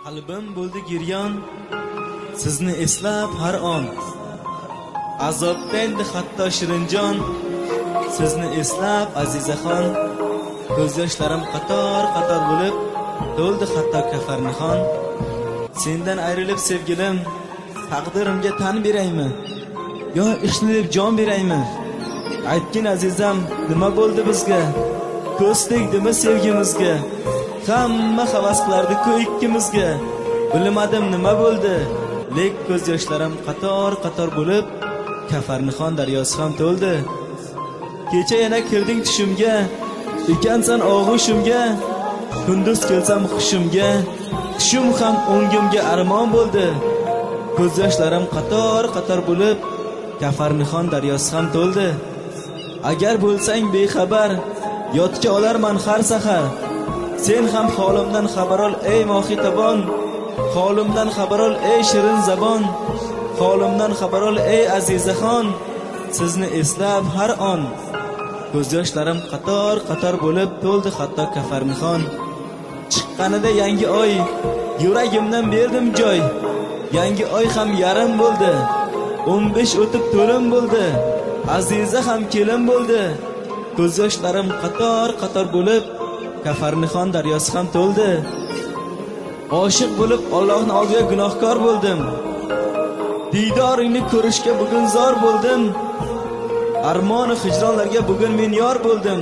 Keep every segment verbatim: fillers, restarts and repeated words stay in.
Qalbim bo'ldi giryon, sizni eslab har on. Azobda hatto shirinjon, sizni eslab azizaxon. Ko'z yoshlarim qator qator bo'lib to'ldi hatto kafarnixon. Sendan ayrilib sevgilim, taqdirimga tan beraymi yo ishni deb jon beraymi? Aytgin azizam, nima bo'ldi bizga? Ko'z tegdimi sevgimizga? Hamma havas qilardi-ku ikkimizga. Bilmadim nima bo'ldi, lek ko'z yoshlarim qator qator bo'lib kafarnixon daryosi ham to'ldi. Kecha yana kirding tushimga, ekansan og'ushimga. Kunduz kelsam xushimga, tushim ham o'ngimga armon bo'ldi. Ko'z yoshlarim qator qator bo'lib kafarnixon daryosi ham to'ldi. Agar bo'lsang bexabar, yodga olarman har sahar. Sen ham holimdan xabar ol ey mohitabon, holimdan xabar ol ey shirin zabon, holimdan xabar ol ey azizaxon. Sizni eslab har on ko'z yoshlarim qator qator bo'lib to'ldi hatto kafarnixon. Chiqqanida yangi oy, yuragimdan berdim joy. Yangi oy ham yarim bo'ldi, o'n besh o'tib to'lim bo'ldi. Aziza ham kelin bo'ldi. Ko'z yoshlarim qator qator bo'lib kafarnixon daryosi ham to'ldi. Oshiq bo'lib Allohning oldiga gunohkor bo'ldim. Diydoringni ko'rishga bugun zor bo'ldim. Armoni hijronlarga bugun men yor bo'ldim.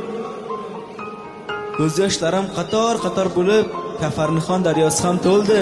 Ko'z yoshlarim qator qator bo'lib kafarnixon daryosi ham to'ldi.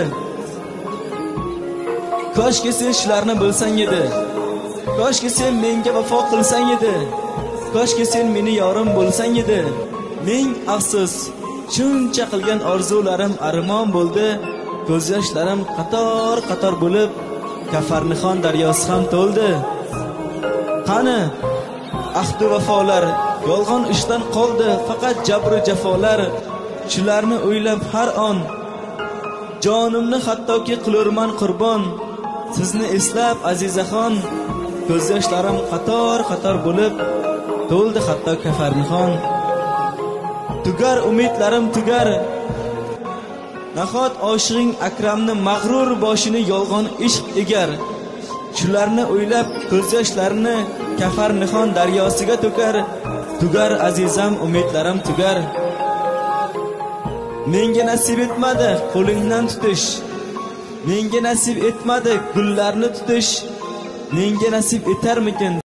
Koshki sen shularni bilsang edi. Koshki sen menga vafo qilsang edi. Koshki sen meni yorim bo'lsang edi. Ming afsus, shuncha qilgan orzularim armon bo'ldi. Ko'z yoshlarim qator qator bo'lib kafarnixon daryosi ham to'ldi. Qani ahdu vafolar, yolg'on ishdan qoldi faqat jabru jafolar. Shularni o'ylab har on jonimni hattoki qilurman qurbon. Sizni eslab azizaxon, ko'z yoshlarim qator qator bo'lib to'ldi hatto kafarnixon. Tugar umidlarim tugar. Nahot oshig'ing Akramni mag'rur boshini yolg'on ishq egar. Shularni o'ylab ko'z yoshlarini kafarnixon daryosiga to'kar. Tugar azizam umidlarim tugar. Menga nasib etmadi qo'lingdan tutish. Menga nasib etmadi gullarni tutish. Menga nasib etarmikin